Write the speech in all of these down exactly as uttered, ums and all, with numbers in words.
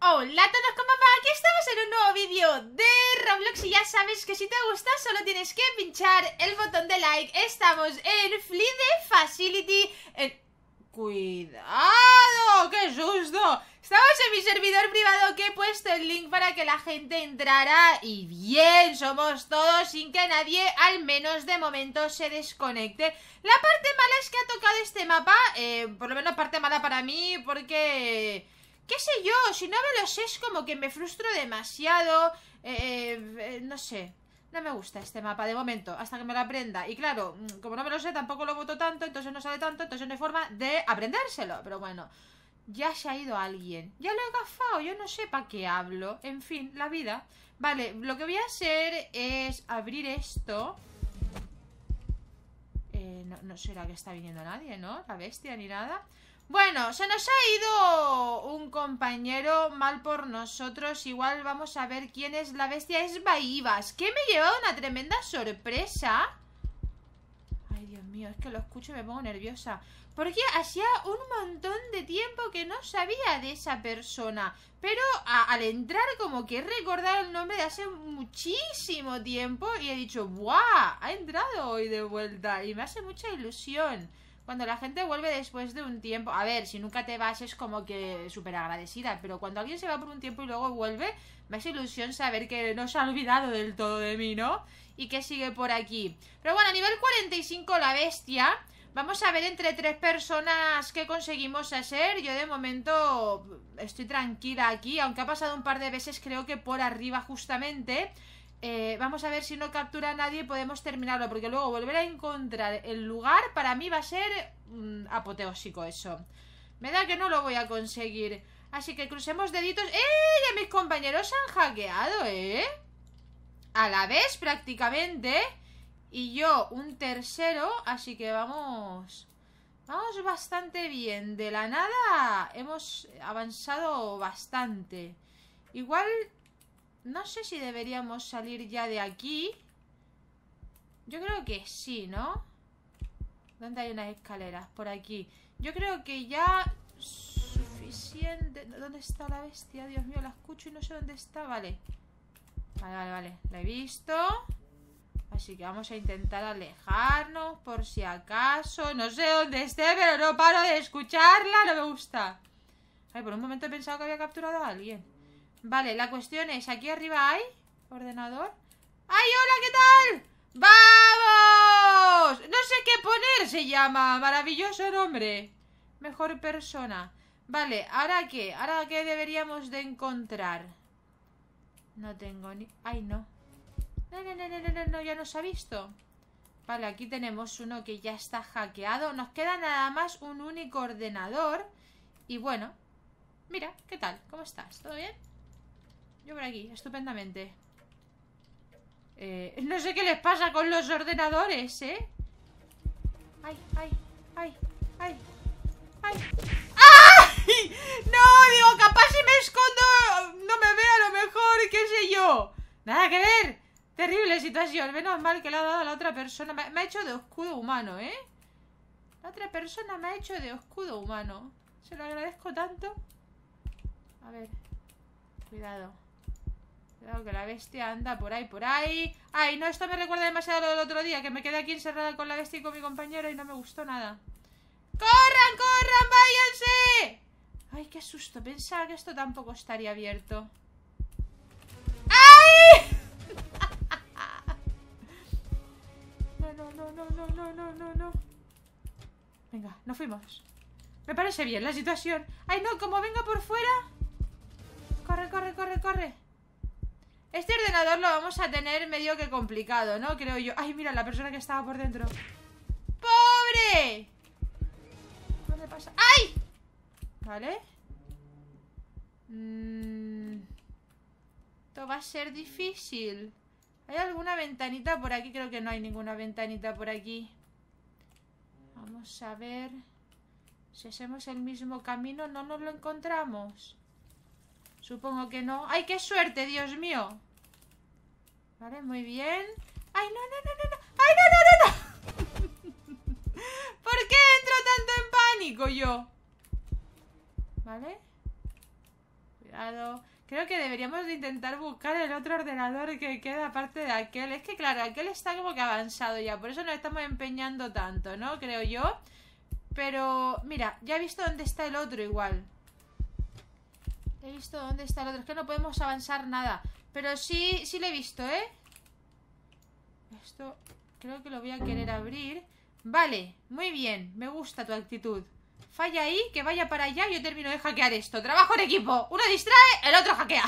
Hola a todos, ¿cómo va? Aquí estamos en un nuevo vídeo de Roblox y ya sabes que si te gusta solo tienes que pinchar el botón de like. Estamos en Flee Facility en... ¡Cuidado! ¡Qué susto! Estamos en mi servidor privado que he puesto el link para que la gente entrara. Y bien, somos todos sin que nadie, al menos de momento, se desconecte. La parte mala es que ha tocado este mapa, eh, por lo menos parte mala para mí, porque... ¿Qué sé yo? Si no me lo sé es como que me frustro demasiado. eh, eh, No sé. No me gusta este mapa de momento, hasta que me lo aprenda. Y claro, como no me lo sé, tampoco lo voto tanto, entonces no sale tanto, entonces no hay forma de aprendérselo. Pero bueno, ya se ha ido alguien. Ya lo he gafado, yo no sé para qué hablo. En fin, la vida. Vale, lo que voy a hacer es abrir esto. Eh, no, no será que está viniendo nadie, ¿no? La bestia ni nada. Bueno, se nos ha ido un compañero, mal por nosotros. Igual vamos a ver quién es la bestia. Es Baibas, que me lleva una tremenda sorpresa. Ay, Dios mío, es que lo escucho y me pongo nerviosa. Porque hacía un montón de tiempo que no sabía de esa persona. Pero a, al entrar como que he recordado el nombre de hace muchísimo tiempo. Y he dicho, ¡buah! Ha entrado hoy de vuelta. Y me hace mucha ilusión cuando la gente vuelve después de un tiempo. A ver, si nunca te vas es como que súper agradecida. Pero cuando alguien se va por un tiempo y luego vuelve, me hace ilusión saber que no se ha olvidado del todo de mí, ¿no? Y que sigue por aquí. Pero bueno, a nivel cuarenta y cinco la bestia. Vamos a ver entre tres personas qué conseguimos hacer. Yo de momento estoy tranquila aquí. Aunque ha pasado un par de veces, creo que por arriba justamente. Eh, vamos a ver si no captura a nadie y podemos terminarlo, porque luego volver a encontrar el lugar para mí va a ser mmm, apoteósico eso. Me da que no lo voy a conseguir. Así que crucemos deditos. ¡Eh! Ya mis compañeros se han hackeado, ¿eh? A la vez prácticamente. Y yo un tercero. Así que vamos... Vamos bastante bien. De la nada hemos avanzado bastante. Igual... No sé si deberíamos salir ya de aquí. Yo creo que sí, ¿no? ¿Dónde hay unas escaleras? Por aquí. Yo creo que ya suficiente. ¿Dónde está la bestia? Dios mío, la escucho y no sé dónde está. Vale. Vale, vale, vale. La he visto. Así que vamos a intentar alejarnos por si acaso. No sé dónde esté, pero no paro de escucharla. No me gusta. Ay, por un momento he pensado que había capturado a alguien. Vale, la cuestión es, ¿aquí arriba hay ordenador? ¡Ay, hola! ¿Qué tal? ¡Vamos! No sé qué poner, se llama. Maravilloso nombre. Mejor persona. Vale, ¿ahora qué? ¿Ahora qué deberíamos de encontrar? No tengo ni... ¡Ay, no! No, no, no, no, no, no, ya nos ha visto. Vale, aquí tenemos uno que ya está hackeado. Nos queda nada más un único ordenador. Y bueno, mira, ¿qué tal? ¿Cómo estás? ¿Todo bien? Yo por aquí, estupendamente. eh, No sé qué les pasa con los ordenadores, ¿eh? Ay, ay, ay, ay, ay. ¡Ay! No, digo, capaz si me escondo no me vea a lo mejor, qué sé yo. Nada que ver. Terrible situación. Menos mal que le ha dado a la otra persona. Me, me ha hecho de escudo humano, ¿eh? La otra persona me ha hecho de escudo humano. Se lo agradezco tanto. A ver. Cuidado. Cuidado que la bestia anda por ahí, por ahí. Ay, no, esto me recuerda demasiado lo del otro día, que me quedé aquí encerrada con la bestia y con mi compañero y no me gustó nada. ¡Corran, corran, váyanse! Ay, qué susto, pensaba que esto tampoco estaría abierto. ¡Ay! No, no, no, no, no, no, no, no, no. Venga, nos fuimos. Me parece bien la situación. Ay, no, como venga por fuera. Corre, corre, corre, corre. Este ordenador lo vamos a tener medio que complicado, ¿no? Creo yo. Ay, mira, la persona que estaba por dentro. ¡Pobre! ¿Dónde pasa? ¡Ay! Vale. Mm... Esto va a ser difícil. ¿Hay alguna ventanita por aquí? Creo que no hay ninguna ventanita por aquí. Vamos a ver. Si hacemos el mismo camino, ¿no nos lo encontramos? Supongo que no. ¡Ay, qué suerte, Dios mío! Vale, muy bien. ¡Ay, no, no, no, no! no! ¡Ay, no, no, no, no! ¿Por qué entro tanto en pánico yo? ¿Vale? Cuidado. Creo que deberíamos de intentar buscar el otro ordenador que queda aparte de aquel. Es que claro, aquel está como que avanzado ya. Por eso nos estamos empeñando tanto, ¿no? Creo yo. Pero, mira, ya he visto dónde está el otro igual. He visto dónde está el otro. Es que no podemos avanzar nada. Pero sí, sí lo he visto, ¿eh? Esto creo que lo voy a querer abrir. Vale, muy bien. Me gusta tu actitud. Falla ahí, que vaya para allá y yo termino de hackear esto. Trabajo en equipo. Uno distrae, el otro hackea.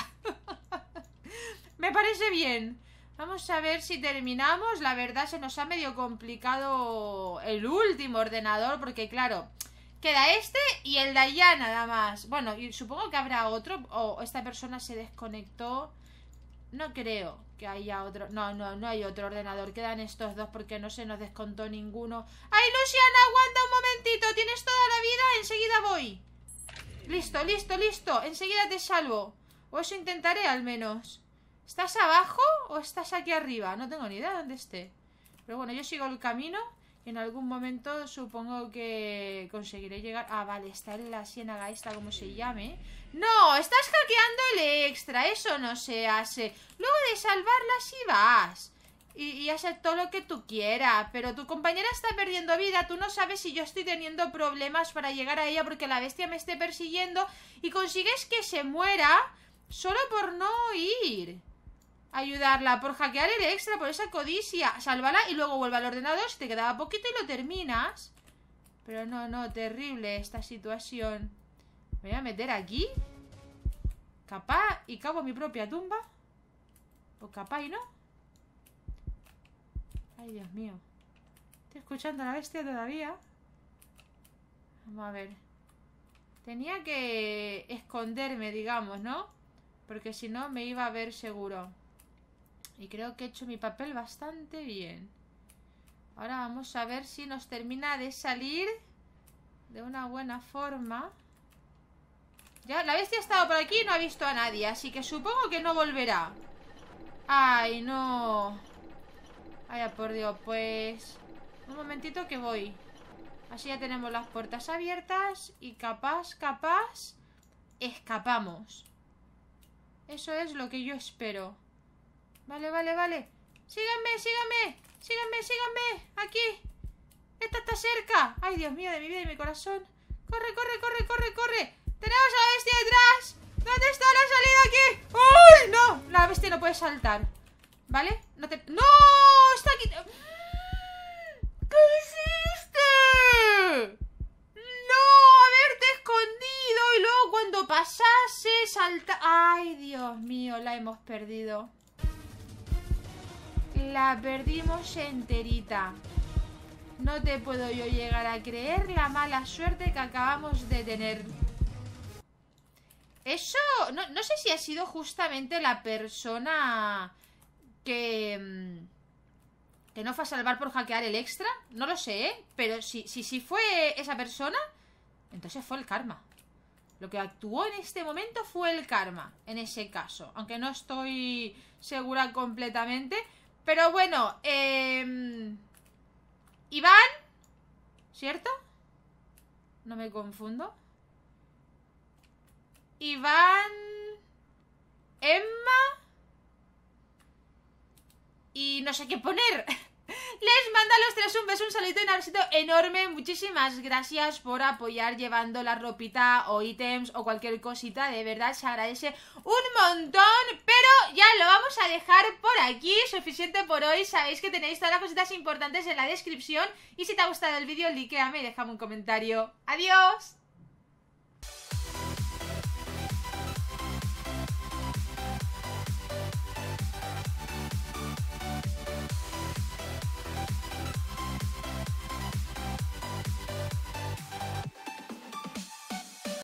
Me parece bien. Vamos a ver si terminamos. La verdad se nos ha medio complicado el último ordenador. Porque claro, queda este y el de allá nada más. Bueno, y supongo que habrá otro. O esta persona se desconectó. No creo que haya otro. No, no, no hay otro ordenador. Quedan estos dos porque no se nos descontó ninguno. ¡Ay, Luciana, aguanta un momentito! Tienes toda la vida, enseguida voy. Listo, listo, listo. Enseguida te salvo. O eso intentaré al menos. ¿Estás abajo o estás aquí arriba? No tengo ni idea de dónde esté. Pero bueno, yo sigo el camino y en algún momento supongo que conseguiré llegar. Ah, vale, está en la ciénaga esta, como se llame. No, estás hackeando el extra. Eso no se hace. Luego de salvarla sí vas y, y hacer todo lo que tú quieras. Pero tu compañera está perdiendo vida. Tú no sabes si yo estoy teniendo problemas para llegar a ella porque la bestia me esté persiguiendo. Y consigues que se muera solo por no ir ayudarla, por hackear el extra, por esa codicia. Sálvala y luego vuelve al ordenador. Si te quedaba poquito y lo terminas. Pero no, no, terrible esta situación. Me voy a meter aquí. Capaz y cavo mi propia tumba. Pues capaz y no. Ay, Dios mío. Estoy escuchando a la bestia todavía. Vamos a ver. Tenía que esconderme, digamos, ¿no? Porque si no me iba a ver seguro. Y creo que he hecho mi papel bastante bien. Ahora vamos a ver si nos termina de salir de una buena forma. Ya, la bestia ha estado por aquí y no ha visto a nadie, así que supongo que no volverá. Ay, no. Ay, por Dios, pues un momentito que voy. Así ya tenemos las puertas abiertas y capaz, capaz escapamos. Eso es lo que yo espero. Vale, vale, vale. Síganme, síganme, síganme, síganme. Aquí. Esta está cerca. Ay, Dios mío, de mi vida y mi corazón. Corre, corre, corre, corre, corre. ¡Tenemos a la bestia detrás! ¿Dónde está la salida aquí? ¡Uy! No, la bestia no puede saltar. ¿Vale? No te... ¡No! ¡Está aquí! ¿Qué hiciste? ¡No! Haberte escondido y luego cuando pasase salta... ¡Ay, Dios mío! La hemos perdido. La perdimos enterita. No te puedo yo llegar a creer la mala suerte que acabamos de tener. Eso, no, no sé si ha sido justamente la persona que, que no fue a salvar por hackear el extra. No lo sé, ¿eh? Pero si, si, si fue esa persona, entonces fue el karma. Lo que actuó en este momento fue el karma, en ese caso. Aunque no estoy segura completamente. Pero bueno, eh... Iván, ¿cierto? No me confundo. Iván, Emma y no sé qué poner. Les mando a los tres un beso, un saludito y un abracito enorme. Muchísimas gracias por apoyar llevando la ropita o ítems o cualquier cosita. De verdad se agradece un montón. Pero ya lo vamos a dejar por aquí. Suficiente por hoy. Sabéis que tenéis todas las cositas importantes en la descripción. Y si te ha gustado el vídeo, likeame y déjame un comentario. ¡Adiós!